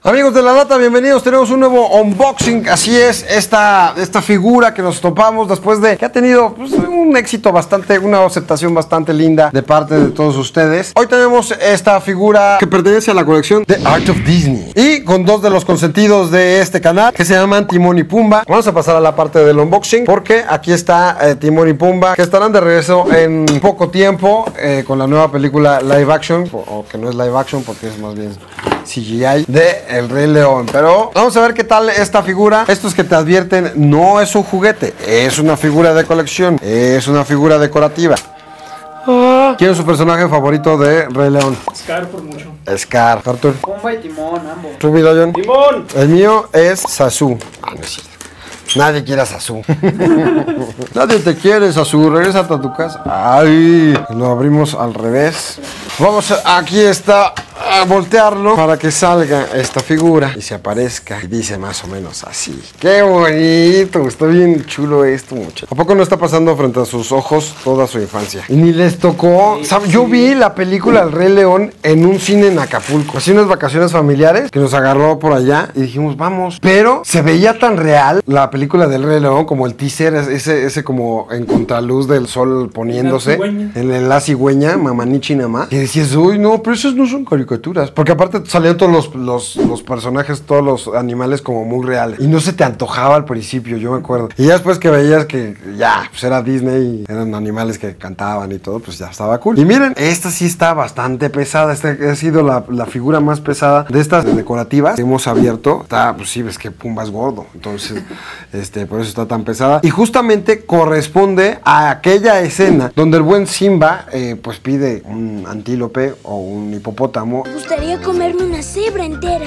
Amigos de la Lata, bienvenidos. Tenemos un nuevo unboxing. Así es, esta figura que nos topamos después de que ha tenido pues, un éxito bastante, una aceptación bastante linda de parte de todos ustedes. Hoy tenemos esta figura que pertenece a la colección The Art of Disney y con dos de los consentidos de este canal que se llaman Timón y Pumba. Vamos a pasar a la parte del unboxing porque aquí está Timón y Pumba, que estarán de regreso en poco tiempo con la nueva película live action, o que no es live action porque es más bien CGI de El Rey León. Pero vamos a ver qué tal esta figura. Estos que te advierten, no es un juguete, es una figura de colección, es una figura decorativa. ¿Quién es su personaje favorito de Rey León? Scar por mucho. Scar. Arthur. Pumba y Timón, ambos. ¿Tu vida, John? ¡Timón! El mío es Sasu. Ah, no es cierto. Nadie quiere a Sasu. Nadie te quiere, Sasu. Regrésate a tu casa. Ay, lo abrimos al revés. Vamos, aquí está, a voltearlo para que salga esta figura y se aparezca. Y dice más o menos así. ¡Qué bonito! Está bien chulo esto, muchachos. ¿A poco no está pasando frente a sus ojos toda su infancia? Y ni les tocó. Sí, ¿sabes? Yo vi la película El Rey León en un cine en Acapulco. Así unas vacaciones familiares que nos agarró por allá y dijimos, vamos. Pero se veía tan real la película del Rey León como el teaser, ese como en contraluz del sol poniéndose. En la cigüeña, mamanichi nada más. Y decías, uy, no, pero esos no son caricaturas. Porque aparte salían todos los personajes, todos los animales como muy reales. Y no se te antojaba al principio, yo me acuerdo. Y ya después que veías que ya, pues era Disney, eran animales que cantaban y todo, pues ya estaba cool. Y miren, esta sí está bastante pesada. Esta ha sido la figura más pesada de estas decorativas que hemos abierto. Está, pues sí, ves que Pumba es gordo. Entonces, por eso está tan pesada. Y justamente corresponde a aquella escena donde el buen Simba, pues pide un antílope o un hipopótamo. Me gustaría comerme una cebra entera.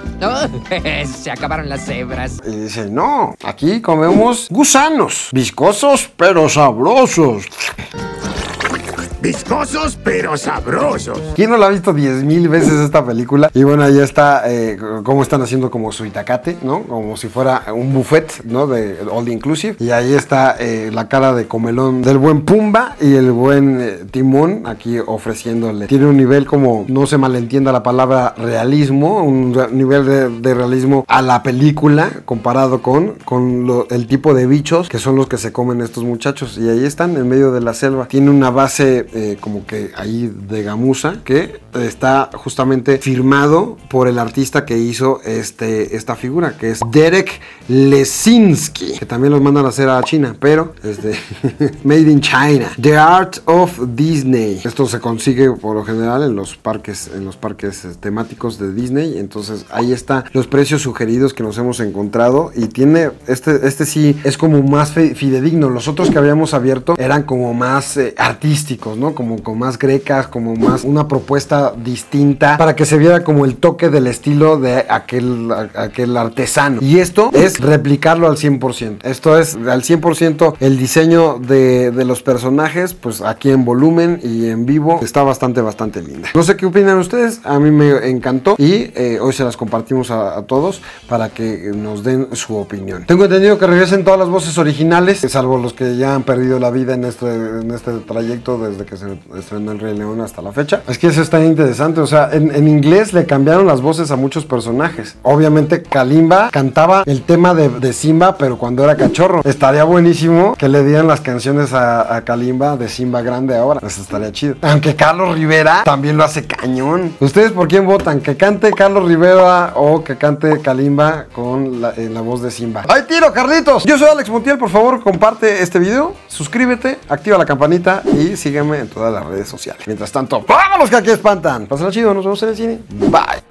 Se acabaron las cebras. Y dice, no, aquí comemos gusanos, viscosos pero sabrosos. Viscosos pero sabrosos. ¿Quién no la ha visto 10,000 veces esta película? Y bueno, ahí está cómo están haciendo como su itacate, ¿no? Como si fuera un buffet, ¿no? De all inclusive. Y ahí está la cara de comelón del buen Pumba y el buen Timón aquí ofreciéndole. Tiene un nivel como, no se malentienda la palabra realismo, un nivel de realismo a la película comparado con el tipo de bichos que son los que se comen estos muchachos. Y ahí están en medio de la selva. Tiene una base como que ahí de gamuza que está justamente firmado por el artista que hizo esta figura, que es Derek Lesinski, que también los mandan a hacer a China, pero made in China. The Art of Disney. Esto se consigue por lo general en los parques temáticos de Disney. Entonces ahí están los precios sugeridos que nos hemos encontrado y tiene este sí es como más fidedigno. Los otros que habíamos abierto eran como más artísticos, ¿no? Como con más grecas, como más una propuesta distinta para que se viera como el toque del estilo de aquel artesano. Y esto es replicarlo al 100%. Esto es al 100% el diseño de los personajes, pues aquí en volumen y en vivo. Está bastante linda. No sé qué opinan ustedes, a mí me encantó y hoy se las compartimos a todos para que nos den su opinión. Tengo entendido que regresen todas las voces originales, salvo los que ya han perdido la vida en este trayecto desde que se estrenó El Rey León hasta la fecha. Es que eso está interesante, o sea, en inglés le cambiaron las voces a muchos personajes. Obviamente Kalimba cantaba el tema de Simba, pero cuando era cachorro. Estaría buenísimo que le dieran las canciones a Kalimba de Simba grande ahora. Eso estaría chido. Aunque Carlos Rivera también lo hace cañón. ¿Ustedes por quién votan? ¿Que cante Carlos Rivera o que cante Kalimba con la voz de Simba? ¡Ay, tiro, Carlitos! Yo soy Alex Montiel, por favor, comparte este video, suscríbete, activa la campanita y sígueme en todas las redes sociales. Mientras tanto, ¡vámonos que aquí espantan! Pásenla chido, nos vemos en el cine. Bye.